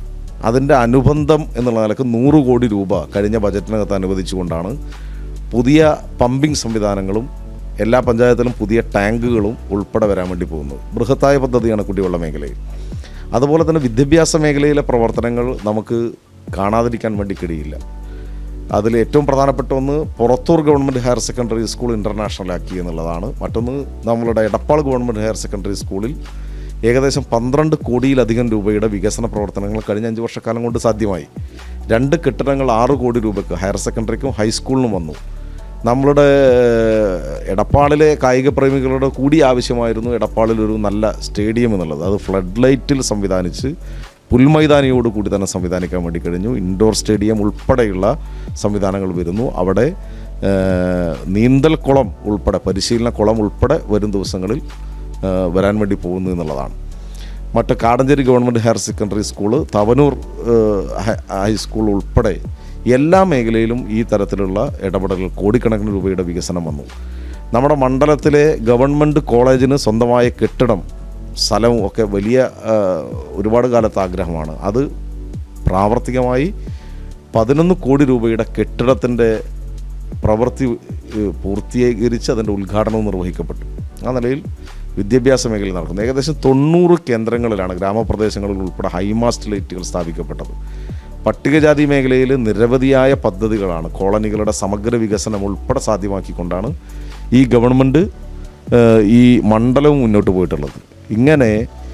അതിൻ്റെ അനുബന്ധം എന്നുള്ള നിലക്ക് 100 കോടി രൂപ കഴിഞ്ഞ ബജറ്റിനകത്ത് അനുവദിച്ചുകൊണ്ടാണ് പുതിയ പമ്പിംഗ് സംവിധാനങ്ങളും എല്ലാ പഞ്ചായത്തിലും പുതിയ ടാങ്കുകളും ഉൾപ്പെടെ വരാൻ വേണ്ടി പോകുന്നത്. ബൃഹത്തായ പദ്ധതിയാണ് കുടിവെള്ള മേഖലയിൽ. അതുപോലെ തന്നെ വിദ്യാഭ്യാസ മേഖലയിലെ പ്രവർത്തനങ്ങൾ നമുക്ക് കാണാതിരിക്കാൻ വേണ്ടി കഴിയില്ല. അതിൽ ഏറ്റവും പ്രധാനപ്പെട്ട ഒന്ന് Purathur government higher secondary school international ആക്കി എന്നുള്ളതാണ്. മറ്റൊന്ന് നമ്മളുടെ എടപ്പാൾ ഗവൺമെൻറ് ഹയർ സെക്കൻഡറി സ്കൂളിൽ ഏകദേശം 12 കോടിയിലധികം രൂപയുടെ വികസന പ്രവർത്തനങ്ങൾ കഴിഞ്ഞ 5 വർഷക്കാലം കൊണ്ട് സാധ്യമായി. 2 കെട്ടിടങ്ങൾ 6 കോടി രൂപയ്ക്ക് ഹയർ സെക്കൻഡറിക്കും ഹൈസ്കൂളിനും വന്നു. നമ്മളുടെ എടപ്പാളിലെ കായിക പ്രേമികളുടെ കൂടി ആവശ്യമായിരുന്നു എടപ്പാളിലൊരു നല്ല സ്റ്റേഡിയം എന്നുള്ളത്. അത് ഫ്ലഡ് ലൈറ്റിൽ സംവിധാനിച്ച് പുൽമൈതാനിയോട് കൂടി തന്നെ സംവിധാനിക്കാൻ വേണ്ടി കഴിഞ്ഞു. ഇൻഡോർ സ്റ്റേഡിയം ഉൾപ്പെടെയുള്ള സംവിധാനങ്ങൾ വരുന്നു. അവിടെ നീന്തൽക്കുളം ഉൾപ്പെടെ പരിശീലന കുളം ഉൾപ്പെടെ വരും ദിവസങ്ങളിൽ വരാൻ വേണ്ടി പോകുന്നു എന്നുള്ളതാണ്. മറ്റ് Kadanchery government higher secondary school, Thavanur high school ഉൾപ്പെടെ എല്ലാ മേഖലയിലും ഈ തരത്തിലുള്ള ഇടപെടലുകൾ കോടിക്കണക്കിന് രൂപയുടെ വികസനം വന്നു. നമ്മുടെ മണ്ഡലത്തിലെ ഗവൺമെൻറ് കോളേജിന് സ്വന്തമായ കെട്ടിടം സ്ഥലവും ഒക്കെ വലിയ ഒരുപാട് കാലത്തെ ആഗ്രഹമാണ്. അത് പ്രാവർത്തികമായി 11 കോടി രൂപയുടെ കെട്ടിടത്തിൻ്റെ പ്രവൃത്തി പൂർത്തീകരിച്ച് അതിൻ്റെ ഉദ്ഘാടനവും നിർവഹിക്കപ്പെട്ടു. ആ നിലയിൽ വിദ്യാഭ്യാസ മേഖലയിൽ നടക്കുന്നു. ഏകദേശം 90 കേന്ദ്രങ്ങളിലാണ് ഗ്രാമപ്രദേശങ്ങളിൽ ഉൾപ്പെടെ ഹൈമാസ്റ്റ് ലൈറ്റുകൾ സ്ഥാപിക്കപ്പെട്ടത്. പട്ടികജാതി മേഖലയിൽ നിരവധിയായ പദ്ധതികളാണ് കോളനികളുടെ സമഗ്ര വികസനം ഉൾപ്പെടെ സാധ്യമാക്കിക്കൊണ്ടാണ് ഈ ഗവൺമെൻറ് ഈ മണ്ഡലവും മുന്നോട്ട് പോയിട്ടുള്ളത്. ഇങ്ങനെ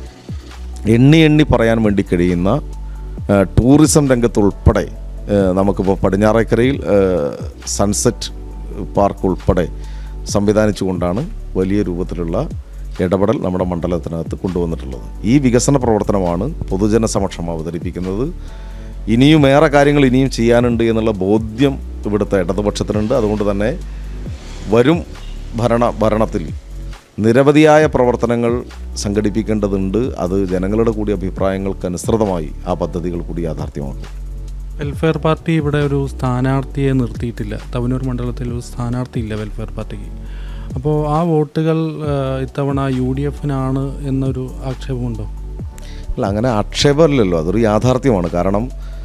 എണ്ണി പറയാൻ വേണ്ടി കഴിയുന്ന ടൂറിസം രംഗത്തുൾപ്പെടെ നമുക്കിപ്പോൾ പടിഞ്ഞാറേക്കരയിൽ സൺസെറ്റ് പാർക്ക് ഉൾപ്പെടെ സംവിധാനിച്ചുകൊണ്ടാണ് വലിയ രൂപത്തിലുള്ള ഇടപെടൽ നമ്മുടെ മണ്ഡലത്തിനകത്ത് കൊണ്ടുവന്നിട്ടുള്ളത്. ഈ വികസന പ്രവർത്തനമാണ് പൊതുജന സമക്ഷം അവതരിപ്പിക്കുന്നത്. ഇനിയും ഏറെ കാര്യങ്ങൾ ഇനിയും ചെയ്യാനുണ്ട് എന്നുള്ള ബോധ്യം ഇവിടുത്തെ ഇടതുപക്ഷത്തിനുണ്ട്. അതുകൊണ്ട് തന്നെ വരും ഭരണത്തിൽ നിരവധിയായ പ്രവർത്തനങ്ങൾ സംഘടിപ്പിക്കേണ്ടതുണ്ട്. അത് ജനങ്ങളുടെ കൂടി അഭിപ്രായങ്ങൾക്കനുസൃതമായി ആ പദ്ധതികൾ കൂടി യാഥാർത്ഥ്യമാക്കും. വെൽഫെയർ പാർട്ടി ഇവിടെ ഒരു സ്ഥാനാർത്ഥിയെ നിർത്തിയിട്ടില്ല. തവനൂർ മണ്ഡലത്തിൽ ഒരു സ്ഥാനാർത്ഥി ഇല്ല വെൽഫെയർ പാർട്ടിക്ക്. അപ്പോൾ ആ വോട്ടുകൾ ഇത്തവണ UDF-നാണ് എന്നൊരു ആക്ഷേപമുണ്ടോ? അല്ല, അങ്ങനെ ആക്ഷേപമല്ലല്ലോ, അതൊരു യാഥാർത്ഥ്യമാണ്. കാരണം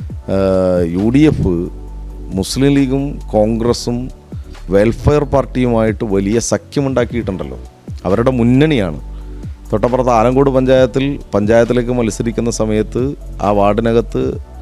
UDF മുസ്ലിം ലീഗും കോൺഗ്രസും വെൽഫെയർ പാർട്ടിയുമായിട്ട് വലിയ സഖ്യമുണ്ടാക്കിയിട്ടുണ്ടല്ലോ. അവരുടെ മുന്നണിയാണ്. തൊട്ടപ്പുറത്ത് ആലങ്കോട് പഞ്ചായത്തിലേക്ക് മത്സരിക്കുന്ന സമയത്ത് ആ വാർഡിനകത്ത്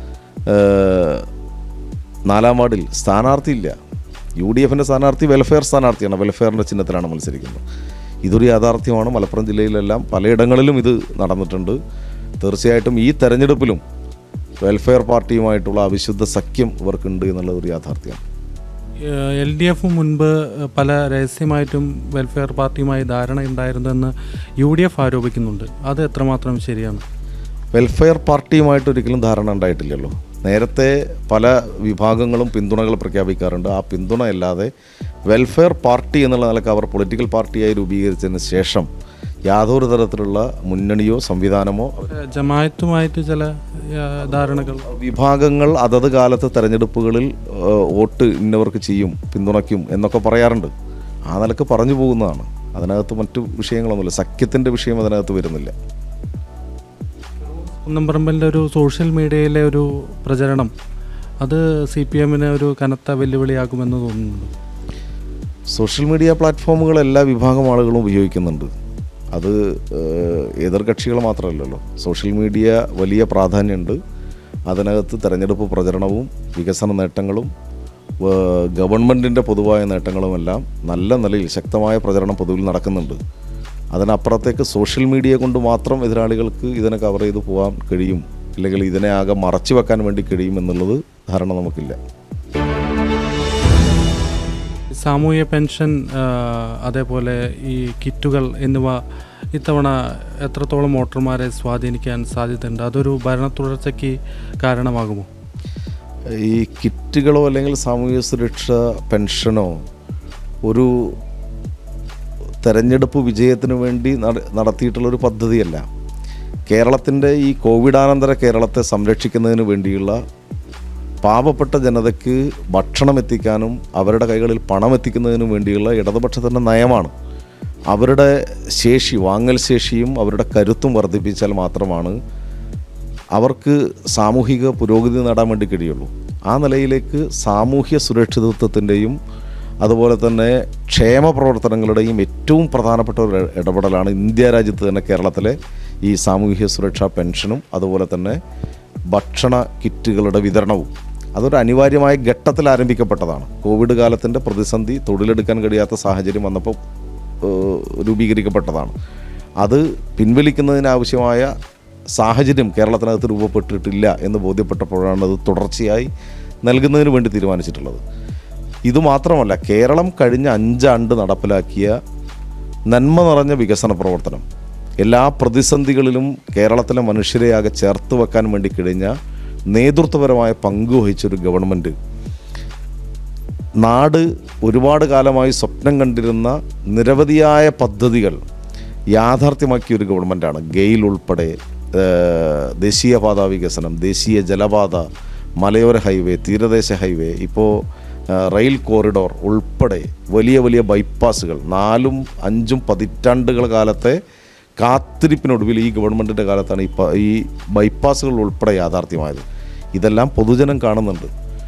4-ാം വാർഡിൽ സ്ഥാനാർത്ഥിയില്ല. UDF-ൻ്റെ സ്ഥാനാർത്ഥി വെൽഫെയർ സ്ഥാനാർത്ഥിയാണ്. വെൽഫെയറിൻ്റെ ചിഹ്നത്തിലാണ് മത്സരിക്കുന്നത്. ഇതൊരു യാഥാർത്ഥ്യമാണ്. മലപ്പുറം ജില്ലയിലെല്ലാം പലയിടങ്ങളിലും ഇത് നടന്നിട്ടുണ്ട്. തീർച്ചയായിട്ടും ഈ തെരഞ്ഞെടുപ്പിലും വെൽഫെയർ പാർട്ടിയുമായിട്ടുള്ള അവിശുദ്ധ സഖ്യം ഇവർക്കുണ്ട് എന്നുള്ള ഒരു യാഥാർത്ഥ്യമാണ്. LDF മുൻപ് പല രഹസ്യമായിട്ടും വെൽഫെയർ പാർട്ടിയുമായി ധാരണയുണ്ടായിരുന്നെന്ന് UDF ആരോപിക്കുന്നുണ്ട്. അത് എത്രമാത്രം ശരിയാണ്? വെൽഫെയർ പാർട്ടിയുമായിട്ട് ഒരിക്കലും ധാരണ ഉണ്ടായിട്ടില്ലല്ലോ. നേരത്തെ പല വിഭാഗങ്ങളും പിന്തുണകൾ പ്രഖ്യാപിക്കാറുണ്ട്. ആ പിന്തുണ അല്ലാതെ വെൽഫെയർ പാർട്ടി എന്നുള്ള നിലക്ക് അവർ പൊളിറ്റിക്കൽ പാർട്ടിയായി രൂപീകരിച്ചതിന് ശേഷം യാതൊരു തരത്തിലുള്ള മുന്നണിയോ സംവിധാനമോ ജമാഅത്തുമായിട്ട് ചില ധാരണകൾ വിഭാഗങ്ങൾ അതത് കാലത്ത് തെരഞ്ഞെടുപ്പുകളിൽ വോട്ട് ഇന്നവർക്ക് ചെയ്യും, പിന്തുണയ്ക്കും എന്നൊക്കെ പറയാറുണ്ട്. ആ നിലക്ക് പറഞ്ഞു പോകുന്നതാണ്. അതിനകത്ത് മറ്റു വിഷയങ്ങളൊന്നുമില്ല. സഖ്യത്തിൻ്റെ വിഷയം അതിനകത്ത് വരുന്നില്ല. കുന്നംപറമ്പലിൻ്റെ ഒരു സോഷ്യൽ മീഡിയയിലെ ഒരു പ്രചരണം അത് CPM-ന് ഒരു കനത്ത വെല്ലുവിളിയാകുമെന്ന് തോന്നുന്നുണ്ട്. സോഷ്യൽ മീഡിയ പ്ലാറ്റ്ഫോമുകൾ എല്ലാ വിഭാഗം ആളുകളും ഉപയോഗിക്കുന്നുണ്ട്. അത് എതിർകക്ഷികൾ മാത്രമല്ലല്ലോ. സോഷ്യൽ മീഡിയ വലിയ പ്രാധാന്യമുണ്ട്. അതിനകത്ത് തെരഞ്ഞെടുപ്പ് പ്രചരണവും വികസന നേട്ടങ്ങളും ഗവൺമെൻറ്റിൻ്റെ പൊതുവായ നേട്ടങ്ങളുമെല്ലാം നല്ല നിലയിൽ ശക്തമായ പ്രചരണം പൊതുവിൽ നടക്കുന്നുണ്ട്. അതിനപ്പുറത്തേക്ക് സോഷ്യൽ മീഡിയ കൊണ്ട് മാത്രം എതിരാളികൾക്ക് ഇതിനെ കവർ ചെയ്ത് പോകാൻ കഴിയും, അല്ലെങ്കിൽ ഇതിനെ ആകെ മറച്ചു വെക്കാൻ വേണ്ടി കഴിയും എന്നുള്ളത് ധാരണ നമുക്കില്ല. സാമൂഹ്യ പെൻഷൻ അതേപോലെ ഈ കിറ്റുകൾ എന്നിവ ഇത്തവണ എത്രത്തോളം വോട്ടർമാരെ സ്വാധീനിക്കാൻ സാധ്യതയുണ്ട്? അതൊരു ഭരണ തുടർച്ചയ്ക്ക് കാരണമാകുമോ? ഈ കിറ്റുകളോ അല്ലെങ്കിൽ സാമൂഹ്യ സുരക്ഷ പെൻഷനോ ഒരു തെരഞ്ഞെടുപ്പ് വിജയത്തിന് വേണ്ടി നടത്തിയിട്ടുള്ളൊരു പദ്ധതിയല്ല. കേരളത്തിൻ്റെ ഈ കോവിഡാനന്തര കേരളത്തെ സംരക്ഷിക്കുന്നതിന് വേണ്ടിയുള്ള പാവപ്പെട്ട ജനതയ്ക്ക് ഭക്ഷണം എത്തിക്കാനും അവരുടെ കൈകളിൽ പണം എത്തിക്കുന്നതിനും വേണ്ടിയുള്ള ഇടതുപക്ഷത്തിൻ്റെ നയമാണ്. അവരുടെ ശേഷി, വാങ്ങൽ ശേഷിയും അവരുടെ കരുത്തും വർദ്ധിപ്പിച്ചാൽ മാത്രമാണ് അവർക്ക് സാമൂഹിക പുരോഗതി നേടാൻ വേണ്ടി കഴിയുള്ളൂ. ആ നിലയിലേക്ക് സാമൂഹ്യ സുരക്ഷിതത്വത്തിൻ്റെയും അതുപോലെ തന്നെ ക്ഷേമ പ്രവർത്തനങ്ങളുടെയും ഏറ്റവും പ്രധാനപ്പെട്ട ഒരു ഇടപെടലാണ് ഇന്ത്യ രാജ്യത്ത് തന്നെ കേരളത്തിലെ ഈ സാമൂഹ്യ സുരക്ഷാ പെൻഷനും അതുപോലെ തന്നെ ഭക്ഷണ കിറ്റുകളുടെ വിതരണവും. അതൊരു അനിവാര്യമായ ഘട്ടത്തിൽ ആരംഭിക്കപ്പെട്ടതാണ്. കോവിഡ് കാലത്തിൻ്റെ പ്രതിസന്ധി, തൊഴിലെടുക്കാൻ കഴിയാത്ത സാഹചര്യം വന്നപ്പോൾ രൂപീകരിക്കപ്പെട്ടതാണ്. അത് പിൻവലിക്കുന്നതിനാവശ്യമായ സാഹചര്യം കേരളത്തിനകത്ത് രൂപപ്പെട്ടിട്ടില്ല എന്ന് ബോധ്യപ്പെട്ടപ്പോഴാണ് അത് തുടർച്ചയായി നൽകുന്നതിന് വേണ്ടി തീരുമാനിച്ചിട്ടുള്ളത്. ഇതുമാത്രമല്ല, കേരളം കഴിഞ്ഞ 5 ആണ്ട് നടപ്പിലാക്കിയ നന്മ നിറഞ്ഞ വികസന പ്രവർത്തനം, എല്ലാ പ്രതിസന്ധികളിലും കേരളത്തിലെ മനുഷ്യരെയാകെ ചേർത്ത് വെക്കാൻ വേണ്ടി കഴിഞ്ഞ നേതൃത്വപരമായ പങ്കുവഹിച്ചൊരു ഗവൺമെൻറ്, നാട് ഒരുപാട് കാലമായി സ്വപ്നം കണ്ടിരുന്ന നിരവധിയായ പദ്ധതികൾ യാഥാർത്ഥ്യമാക്കിയ ഒരു ഗവൺമെൻറ്റാണ്. ഗെയിൽ ഉൾപ്പെടെ ദേശീയപാത വികസനം, ദേശീയ ജലപാത, മലയോര ഹൈവേ, തീരദേശ ഹൈവേ, ഇപ്പോൾ റെയിൽ കോറിഡോർ ഉൾപ്പെടെ വലിയ വലിയ ബൈപ്പാസുകൾ 4ഉം 5ഉം പതിറ്റാണ്ടുകൾ കാലത്തെ കാത്തിരിപ്പിനൊടുവിൽ ഈ ഗവൺമെൻറ്റിൻ്റെ കാലത്താണ് ഈ ബൈപ്പാസുകൾ ഉൾപ്പെടെ യാഥാർത്ഥ്യമായത്. ഇതെല്ലാം പൊതുജനം കാണുന്നുണ്ട്.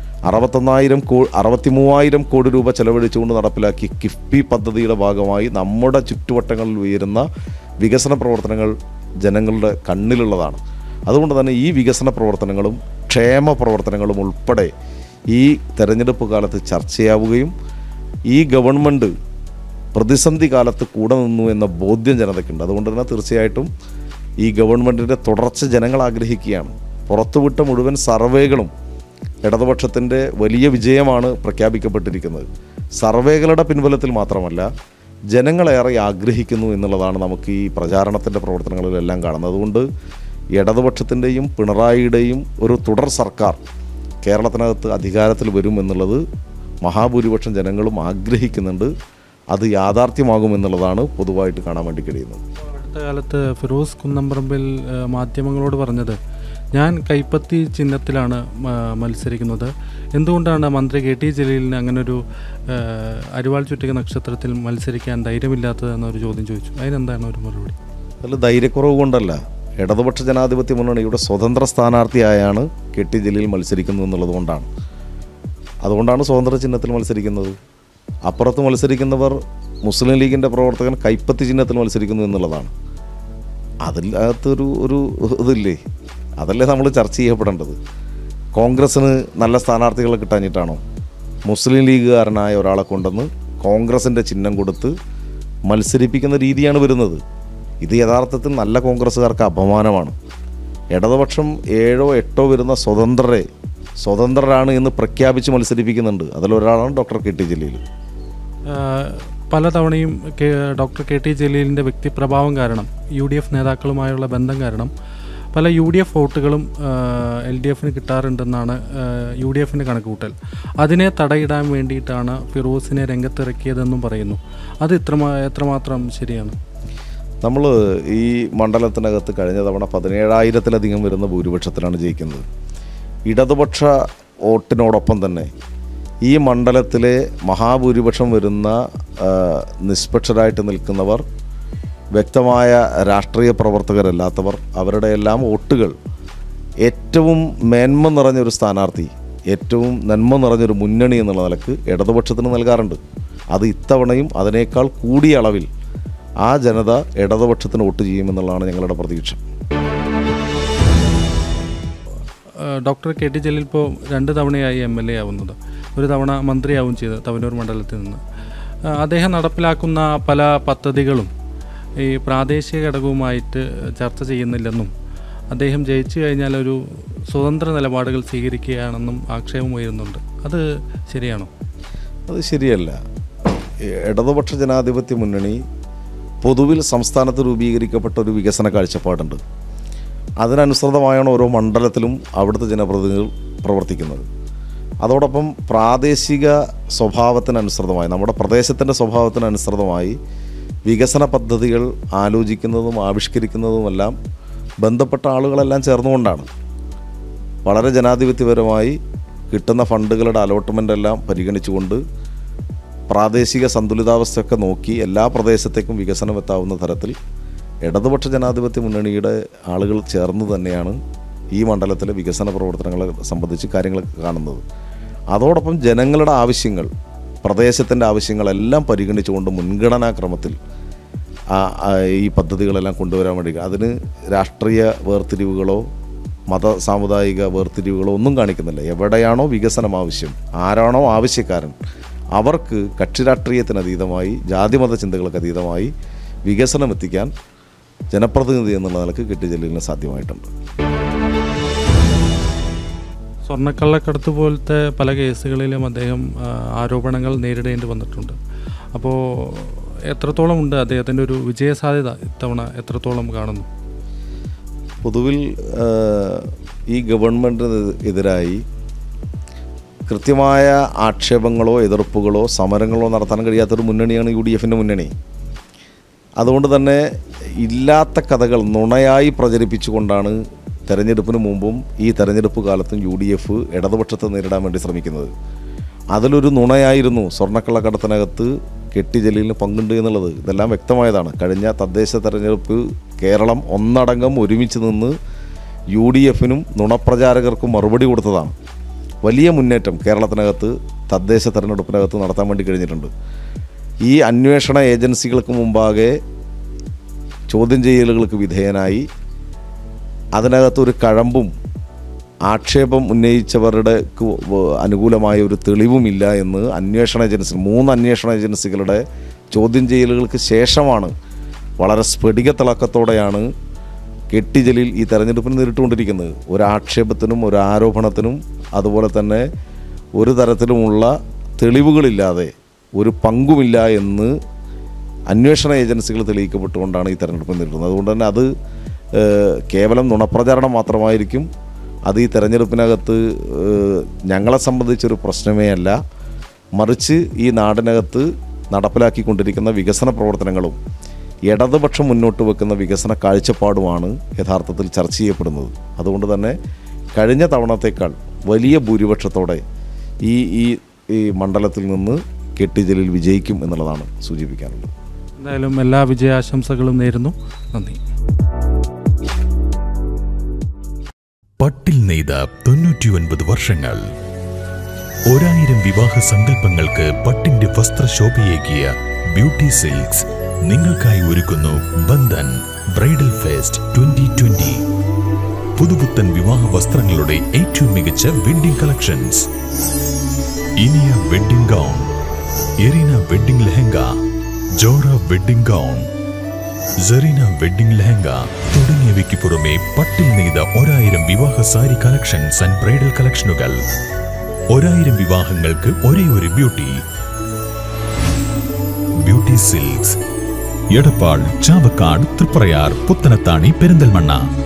63,000 കോടി രൂപ ചെലവഴിച്ചുകൊണ്ട് നടപ്പിലാക്കിയ കിഫ്ബി പദ്ധതിയുടെ ഭാഗമായി നമ്മുടെ ചുറ്റുവട്ടങ്ങളിൽ ഉയരുന്ന വികസന പ്രവർത്തനങ്ങൾ ജനങ്ങളുടെ കണ്ണിലുള്ളതാണ്. അതുകൊണ്ട് തന്നെ ഈ വികസന പ്രവർത്തനങ്ങളും ക്ഷേമ പ്രവർത്തനങ്ങളും ഉൾപ്പെടെ ഈ തെരഞ്ഞെടുപ്പ് കാലത്ത് ചർച്ചയാവുകയും ഈ ഗവൺമെൻറ് പ്രതിസന്ധി കാലത്ത് കൂടെ നിന്നു എന്ന ബോധ്യം ജനതയ്ക്കുണ്ട്. അതുകൊണ്ട് തന്നെ തീർച്ചയായിട്ടും ഈ ഗവൺമെൻറ്റിൻ്റെ തുടർച്ച ജനങ്ങൾ ആഗ്രഹിക്കുകയാണ്. പുറത്തുവിട്ട മുഴുവൻ സർവേകളും ഇടതുപക്ഷത്തിൻ്റെ വലിയ വിജയമാണ് പ്രഖ്യാപിക്കപ്പെട്ടിരിക്കുന്നത്. സർവേകളുടെ പിൻബലത്തിൽ മാത്രമല്ല, ജനങ്ങളേറെ ആഗ്രഹിക്കുന്നു എന്നുള്ളതാണ് നമുക്ക് ഈ പ്രചാരണത്തിൻ്റെ പ്രവർത്തനങ്ങളിലെല്ലാം കാണുന്നത്. അതുകൊണ്ട് ഇടതുപക്ഷത്തിൻ്റെയും പിണറായിയുടെയും ഒരു തുടർ സർക്കാർ കേരളത്തിനകത്ത് അധികാരത്തിൽ വരും എന്നുള്ളത് മഹാഭൂരിപക്ഷം ജനങ്ങളും ആഗ്രഹിക്കുന്നുണ്ട്. അത് യാഥാർത്ഥ്യമാകുമെന്നുള്ളതാണ് പൊതുവായിട്ട് കാണാൻ വേണ്ടി കഴിയുന്നത്. അടുത്ത കാലത്ത് ഫിറോസ് കുന്നംപറമ്പിൽ മാധ്യമങ്ങളോട് പറഞ്ഞത്, ഞാൻ കൈപ്പത്തി ചിഹ്നത്തിലാണ് മത്സരിക്കുന്നത്, എന്തുകൊണ്ടാണ് മന്ത്രി കെ ടി ജലീലിന് അങ്ങനൊരു അരിവാൾ ചുറ്റിക നക്ഷത്രത്തിൽ മത്സരിക്കാൻ ധൈര്യമില്ലാത്തത് എന്നൊരു ചോദ്യം ചോദിച്ചു. അതിനെന്താണ് ഒരു മറുപടി? അതിൽ ധൈര്യക്കുറവ് കൊണ്ടല്ല, ഇടതുപക്ഷ ജനാധിപത്യ മുന്നണിയുടെ സ്വതന്ത്ര സ്ഥാനാർത്ഥിയായാണ് കെ ടി ജലീൽ മത്സരിക്കുന്നത് എന്നുള്ളത് കൊണ്ടാണ്. അതുകൊണ്ടാണ് സ്വതന്ത്ര ചിഹ്നത്തിൽ മത്സരിക്കുന്നത്. അപ്പുറത്ത് മത്സരിക്കുന്നവർ മുസ്ലിം ലീഗിൻ്റെ പ്രവർത്തകൻ കൈപ്പത്തി ചിഹ്നത്തിൽ മത്സരിക്കുന്നു എന്നുള്ളതാണ്. അതിനകത്തൊരു ഇതില്ലേ, അതല്ലേ നമ്മൾ ചർച്ച ചെയ്യപ്പെടേണ്ടത്. കോൺഗ്രസ്സിന് നല്ല സ്ഥാനാർത്ഥികളെ കിട്ടാഞ്ഞിട്ടാണോ മുസ്ലിം ലീഗുകാരനായ ഒരാളെ കൊണ്ടുവന്ന് കോൺഗ്രസിൻ്റെ ചിഹ്നം കൊടുത്ത് മത്സരിപ്പിക്കുന്ന രീതിയാണ് വരുന്നത്? ഇത് യഥാർത്ഥത്തിൽ നല്ല കോൺഗ്രസ്സുകാർക്ക് അപമാനമാണ്. ഇടതുപക്ഷം 7ഓ 8ഓ വരുന്ന സ്വതന്ത്രരാണ് എന്ന് പ്രഖ്യാപിച്ച് മത്സരിപ്പിക്കുന്നുണ്ട്. അതിലൊരാളാണ് ഡോക്ടർ കെ ടി ജലീൽ. പലതവണയും ഡോക്ടർ കെ ടി ജലീലിൻ്റെ വ്യക്തിപ്രഭാവം കാരണം, UDF നേതാക്കളുമായുള്ള ബന്ധം കാരണം പല UDF വോട്ടുകളും LDFന് കിട്ടാറുണ്ടെന്നാണ് UDFൻ്റെ കണക്കുകൂട്ടൽ. അതിനെ തടയിടാൻ വേണ്ടിയിട്ടാണ് ഫിറോസിനെ രംഗത്തിറക്കിയതെന്നും പറയുന്നു. അത് എത്രമാത്രം ശരിയാണ്? നമ്മൾ ഈ മണ്ഡലത്തിനകത്ത് കഴിഞ്ഞ തവണ 17,000-ലധികം വരുന്ന ഭൂരിപക്ഷത്തിലാണ് ജയിക്കുന്നത്. ഇടതുപക്ഷ വോട്ടിനോടൊപ്പം തന്നെ ഈ മണ്ഡലത്തിലെ മഹാഭൂരിപക്ഷം വരുന്ന നിഷ്പക്ഷരായിട്ട് നിൽക്കുന്നവർ, വ്യക്തമായ രാഷ്ട്രീയ പ്രവർത്തകരല്ലാത്തവർ, അവരുടെ എല്ലാം വോട്ടുകൾ ഏറ്റവും മേന്മ നിറഞ്ഞൊരു സ്ഥാനാർത്ഥി, ഏറ്റവും നന്മ നിറഞ്ഞൊരു മുന്നണി എന്നുള്ള നിലക്ക് ഇടതുപക്ഷത്തിന് നൽകാറുണ്ട്. അത് ഇത്തവണയും അതിനേക്കാൾ കൂടിയ അളവിൽ ആ ജനത ഇടതുപക്ഷത്തിന് വോട്ട് ചെയ്യുമെന്നുള്ളതാണ് ഞങ്ങളുടെ പ്രതീക്ഷ. ഡോക്ടർ കെ ടി ജലീൽ ഇപ്പോൾ 2 തവണയായി MLA ആവുന്നത്, ഒരു തവണ മന്ത്രിയാവും ചെയ്ത് തവനൂർ മണ്ഡലത്തിൽ നിന്ന്. അദ്ദേഹം നടപ്പിലാക്കുന്ന പല പദ്ധതികളും ഈ പ്രാദേശിക ഘടകവുമായിട്ട് ചർച്ച ചെയ്യുന്നില്ലെന്നും അദ്ദേഹം ജയിച്ചു കഴിഞ്ഞാൽ ഒരു സ്വതന്ത്ര നിലപാടുകൾ സ്വീകരിക്കുകയാണെന്നും ആക്ഷേപം ഉയരുന്നുണ്ട്. അത് ശരിയാണോ? അത് ശരിയല്ല. ഇടതുപക്ഷ ജനാധിപത്യ മുന്നണി പൊതുവിൽ സംസ്ഥാനത്ത് രൂപീകരിക്കപ്പെട്ട ഒരു വികസന കാഴ്ചപ്പാടുണ്ട്. അതിനനുസൃതമായാണ് ഓരോ മണ്ഡലത്തിലും അവിടുത്തെ ജനപ്രതിനിധികൾ പ്രവർത്തിക്കുന്നത്. അതോടൊപ്പം പ്രാദേശിക സ്വഭാവത്തിനനുസൃതമായി, നമ്മുടെ പ്രദേശത്തിൻ്റെ സ്വഭാവത്തിനനുസൃതമായി വികസന പദ്ധതികൾ ആലോചിക്കുന്നതും ആവിഷ്കരിക്കുന്നതുമെല്ലാം ബന്ധപ്പെട്ട ആളുകളെല്ലാം ചേർന്നുകൊണ്ടാണ്. വളരെ ജനാധിപത്യപരമായി കിട്ടുന്ന ഫണ്ടുകളുടെ അലോട്ട്മെൻ്റ് എല്ലാം പരിഗണിച്ചുകൊണ്ട് പ്രാദേശിക സന്തുലിതാവസ്ഥയൊക്കെ നോക്കി എല്ലാ പ്രദേശത്തേക്കും വികസനം എത്താവുന്ന തരത്തിൽ ഇടതുപക്ഷ ജനാധിപത്യ മുന്നണിയുടെ ആളുകൾ ചേർന്ന് തന്നെയാണ് ഈ മണ്ഡലത്തിലെ വികസന പ്രവർത്തനങ്ങളെ സംബന്ധിച്ച് കാര്യങ്ങൾ കാണുന്നത്. അതോടൊപ്പം ജനങ്ങളുടെ ആവശ്യങ്ങൾ, പ്രദേശത്തിൻ്റെ ആവശ്യങ്ങളെല്ലാം പരിഗണിച്ചുകൊണ്ട് മുൻഗണനാക്രമത്തിൽ ഈ പദ്ധതികളെല്ലാം കൊണ്ടുവരാൻ വേണ്ടി അതിന് രാഷ്ട്രീയ വേർതിരിവുകളോ മത സാമുദായിക വേർതിരിവുകളോ ഒന്നും കാണിക്കുന്നില്ല. എവിടെയാണോ വികസനം ആവശ്യം, ആരാണോ ആവശ്യക്കാരൻ, അവർക്ക് കക്ഷി രാഷ്ട്രീയത്തിന് അതീതമായി, ജാതിമത ചിന്തകൾക്ക് അതീതമായി വികസനം എത്തിക്കാൻ ജനപ്രതിനിധി എന്നുള്ള നിലക്ക് കെട്ടി ജലീലിന് സാധ്യമായിട്ടുണ്ട്. സ്വർണ്ണക്കള്ളക്കടത്ത് പോലത്തെ പല കേസുകളിലും അദ്ദേഹം ആരോപണങ്ങൾ നേരിടേണ്ടി വന്നിട്ടുണ്ട്. അപ്പോൾ എത്രത്തോളം ഉണ്ട് അദ്ദേഹത്തിൻ്റെ ഒരു വിജയസാധ്യത ഇത്തവണ എത്രത്തോളം കാണുന്നു? പൊതുവിൽ ഈ ഗവൺമെൻറ്റിന് എതിരായി കൃത്യമായ ആക്ഷേപങ്ങളോ എതിർപ്പുകളോ സമരങ്ങളോ നടത്താൻ കഴിയാത്തൊരു മുന്നണിയാണ് UDFൻ്റെ മുന്നണി. അതുകൊണ്ട് തന്നെ ഇല്ലാത്ത കഥകൾ നുണയായി പ്രചരിപ്പിച്ചുകൊണ്ടാണ് തെരഞ്ഞെടുപ്പിന് മുമ്പും ഈ തെരഞ്ഞെടുപ്പ് കാലത്തും UDF ഇടതുപക്ഷത്തെ നേരിടാൻ വേണ്ടി ശ്രമിക്കുന്നത്. അതിലൊരു നുണയായിരുന്നു സ്വർണ്ണക്കള്ളക്കടത്തിനകത്ത് കെട്ടി ജലീലിന് പങ്കുണ്ട് എന്നുള്ളത്. ഇതെല്ലാം വ്യക്തമായതാണ്. കഴിഞ്ഞ തദ്ദേശ തെരഞ്ഞെടുപ്പ് കേരളം ഒന്നടങ്കം ഒരുമിച്ച് നിന്ന് UDFനും നുണപ്രചാരകർക്കും മറുപടി കൊടുത്തതാണ്. വലിയ മുന്നേറ്റം കേരളത്തിനകത്ത് തദ്ദേശ തെരഞ്ഞെടുപ്പിനകത്ത് നടത്താൻ വേണ്ടി കഴിഞ്ഞിട്ടുണ്ട്. ഈ അന്വേഷണ ഏജൻസികൾക്ക് മുമ്പാകെ ചോദ്യം ചെയ്യലുകൾക്ക് വിധേയനായി അതിനകത്തൊരു കഴമ്പും ആക്ഷേപം ഉന്നയിച്ചവരുടെ അനുകൂലമായ ഒരു തെളിവുമില്ല എന്ന് അന്വേഷണ ഏജൻസി 3 അന്വേഷണ ഏജൻസികളുടെ ചോദ്യം ചെയ്യലുകൾക്ക് ശേഷമാണ് വളരെ സ്ഫടികത്തിളക്കത്തോടെയാണ് കെട്ടി ജലീൽ ഈ തെരഞ്ഞെടുപ്പിന് നേരിട്ടുകൊണ്ടിരിക്കുന്നത്. ഒരാക്ഷേപത്തിനും ഒരു ആരോപണത്തിനും അതുപോലെ തന്നെ ഒരു തരത്തിലുമുള്ള തെളിവുകളില്ലാതെ ഒരു പങ്കുമില്ല എന്ന് അന്വേഷണ ഏജൻസികൾ തെളിയിക്കപ്പെട്ടുകൊണ്ടാണ് ഈ തെരഞ്ഞെടുപ്പ് നേരിടുന്നത്. അതുകൊണ്ട് തന്നെ അത് കേവലം നുണപ്രചാരണം മാത്രമായിരിക്കും. അത് ഈ തെരഞ്ഞെടുപ്പിനകത്ത് ഞങ്ങളെ സംബന്ധിച്ചൊരു പ്രശ്നമേ അല്ല. മറിച്ച് ഈ നാടിനകത്ത് നടപ്പിലാക്കിക്കൊണ്ടിരിക്കുന്ന വികസന പ്രവർത്തനങ്ങളും ഇടതുപക്ഷം മുന്നോട്ട് വെക്കുന്ന വികസന കാഴ്ചപ്പാടുമാണ് യഥാർത്ഥത്തിൽ ചർച്ച ചെയ്യപ്പെടുന്നത്. അതുകൊണ്ട് തന്നെ കഴിഞ്ഞ തവണത്തേക്കാൾ വലിയ ഭൂരിപക്ഷത്തോടെ ഈ മണ്ഡലത്തിൽ നിന്ന് കെട്ടി ജലീൽ വിജയിക്കും എന്നുള്ളതാണ് സൂചിപ്പിക്കാനുള്ളത്. എന്തായാലും എല്ലാ വിജയാശംസകളും നേരുന്നു. നന്ദി. പട്ടിൽ നെയ്ത 99 വർഷങ്ങൾ. 1000 വിവാഹ സങ്കല്പങ്ങൾക്ക് പട്ടിന്റെ വസ്ത്രശോഭയേകിയ ബ്യൂട്ടി സിൽക്സ് നിങ്ങൾക്കായി ഒരുക്കുന്നു ബന്ധൻ ബ്രൈഡൽ ഫെസ്റ്റ് 2020. പുതുപുത്തൻ വിവാഹ വസ്ത്രങ്ങളുടെ ഏറ്റവും മികച്ച wedding collections. Iniya wedding gown, Erina wedding lehenga, Jora wedding gown, Serena wedding lehenga തുടങ്ങിയവയ്ക്ക് പുറമെ പട്ടിൽ നെയ്ത 1000 വിവാഹ സാരി കളക്ഷൻസ് ആൻഡ് ബ്രൈഡൽ കളക്ഷനുകൾ. 1000 വിവാഹങ്ങൾക്ക് ഒരേ ഒരു beauty. Beauty silks, Edappal, Chavakkad, Thriprayar, Puthanathani, Perinthalmanna.